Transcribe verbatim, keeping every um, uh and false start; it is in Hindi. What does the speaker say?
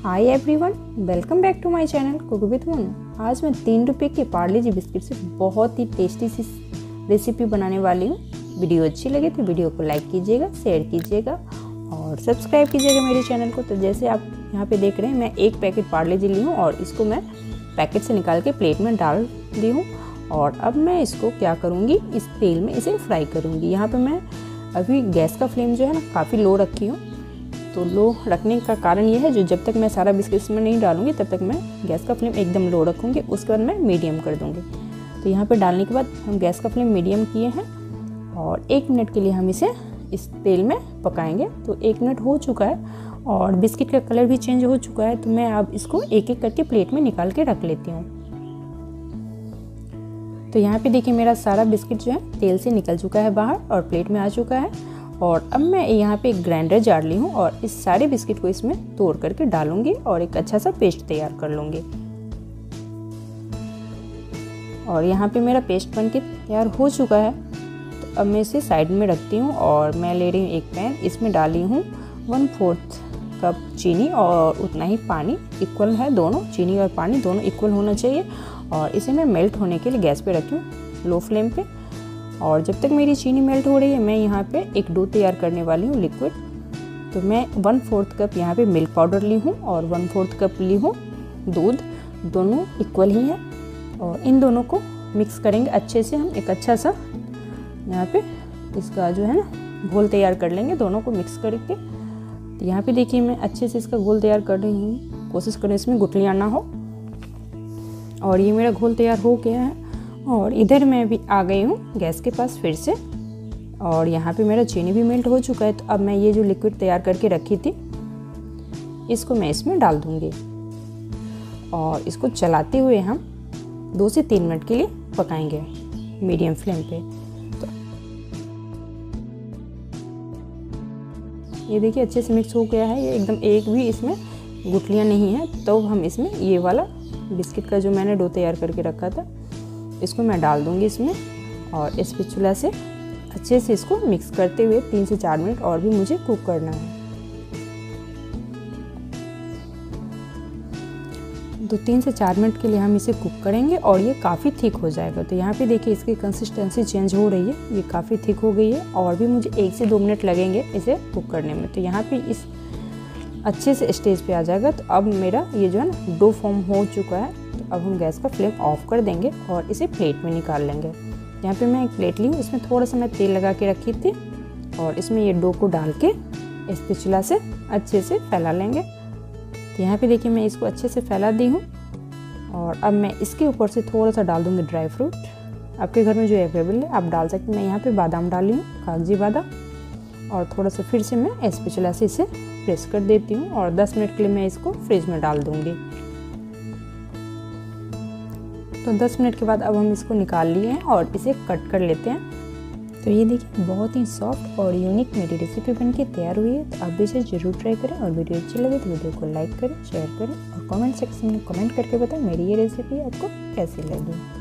Hi everyone, welcome back to my channel cook with Monu. आज मैं तीन रुपये के पार्ले जी बिस्किट से बहुत ही टेस्टी सी रेसिपी बनाने वाली हूँ। वीडियो अच्छी लगे तो वीडियो को लाइक कीजिएगा, शेयर कीजिएगा और सब्सक्राइब कीजिएगा मेरे चैनल को। तो जैसे आप यहाँ पे देख रहे हैं, मैं एक पैकेट पार्ले जी ली हूँ और इसको मैं पैकेट से निकाल के प्लेट में डाल दी हूँ। और अब मैं इसको क्या करूँगी, इस तेल में इसे फ्राई करूँगी। यहाँ पर मैं अभी गैस का फ्लेम जो है ना काफ़ी लो रखी हूँ। तो लो रखने का कारण ये है, जो जब तक मैं सारा बिस्किट इसमें नहीं डालूंगी तब तक मैं गैस का फ्लेम एकदम लो रखूँगी, उसके बाद मैं मीडियम कर दूँगी। तो यहाँ पे डालने के बाद हम गैस का फ्लेम मीडियम किए हैं और एक मिनट के लिए हम इसे इस तेल में पकाएंगे। तो एक मिनट हो चुका है और बिस्किट का कलर भी चेंज हो चुका है। तो मैं अब इसको एक एक करके प्लेट में निकाल के रख लेती हूँ। तो यहाँ पे देखिए मेरा सारा बिस्किट जो है तेल से निकल चुका है बाहर और प्लेट में आ चुका है। और अब मैं यहाँ पे एक ग्राइंडर जार ली हूँ और इस सारे बिस्किट को इसमें तोड़ करके डालूंगी और एक अच्छा सा पेस्ट तैयार कर लूँगी। और यहाँ पे मेरा पेस्ट बनके तैयार हो चुका है। तो अब मैं इसे साइड में रखती हूँ और मैं ले रही हूँ एक पैन। इसमें डाली हूँ वन फोर्थ कप चीनी और उतना ही पानी। इक्वल है दोनों, चीनी और पानी दोनों इक्वल होना चाहिए। और इसे मैं मेल्ट होने के लिए गैस पे रखी हूँ लो फ्लेम पे। और जब तक मेरी चीनी मेल्ट हो रही है, मैं यहाँ पे एक डो तैयार करने वाली हूँ लिक्विड। तो मैं वन फोर्थ कप यहाँ पे मिल्क पाउडर ली हूँ और वन फोर्थ कप ली हूँ दूध। दोनों इक्वल ही है और इन दोनों को मिक्स करेंगे अच्छे से। हम एक अच्छा सा यहाँ पे इसका जो है ना घोल तैयार कर लेंगे, दोनों को मिक्स करके। तो यहाँ पे देखिए मैं अच्छे से इसका घोल तैयार कर रही हूँ, कोशिश करें इसमें गुठलियाँ ना हो। और ये मेरा घोल तैयार हो गया है और इधर मैं भी आ गई हूँ गैस के पास फिर से। और यहाँ पे मेरा चीनी भी मेल्ट हो चुका है। तो अब मैं ये जो लिक्विड तैयार करके रखी थी इसको मैं इसमें डाल दूँगी और इसको चलाते हुए हम दो से तीन मिनट के लिए पकाएंगे मीडियम फ्लेम पे। तो ये देखिए अच्छे से मिक्स हो गया है, ये एकदम एक भी इसमें गुठलियाँ नहीं है। तो हम इसमें ये वाला बिस्किट का जो मैंने डो तैयार करके रखा था इसको मैं डाल दूंगी इसमें और इस स्पैचुला से अच्छे से इसको मिक्स करते हुए तीन से चार मिनट और भी मुझे कुक करना है। तो तीन से चार मिनट के लिए हम इसे कुक करेंगे और ये काफ़ी थिक हो जाएगा। तो यहाँ पे देखिए इसकी कंसिस्टेंसी चेंज हो रही है, ये काफ़ी थिक हो गई है और भी मुझे एक से दो मिनट लगेंगे इसे कुक करने में। तो यहाँ पे इस अच्छे से स्टेज पे आ जाएगा। तो अब मेरा ये जो है ना डो फॉर्म हो चुका है। तो अब हम गैस का फ्लेम ऑफ कर देंगे और इसे प्लेट में निकाल लेंगे। यहाँ पे मैं एक प्लेट ली हूँ, इसमें थोड़ा सा मैं तेल लगा के रखी थी और इसमें ये डो को डाल के स्पैचुला से अच्छे से फैला लेंगे। तो यहाँ पे देखिए मैं इसको अच्छे से फैला दी हूँ और अब मैं इसके ऊपर से थोड़ा सा डाल दूँगी ड्राई फ्रूट। आपके घर में जो अवेलेबल है आप डाल सकते हैं। मैं यहाँ पे बादाम डाली हूँ, कागजी बादाम। और थोड़ा सा फिर से मैं स्पैचुला से इसे प्रेस कर देती हूँ और दस मिनट के लिए मैं इसको फ्रिज में डाल दूँगी। तो दस मिनट के बाद अब हम इसको निकाल लिए हैं और इसे कट कर लेते हैं। तो ये देखिए बहुत ही सॉफ्ट और यूनिक मेरी रेसिपी बनके तैयार हुई है। तो आप भी इसे जरूर ट्राई करें और वीडियो अच्छी लगे तो वीडियो को लाइक करें, शेयर करें और कमेंट सेक्शन में कमेंट करके बताएं मेरी ये रेसिपी आपको कैसी लगी।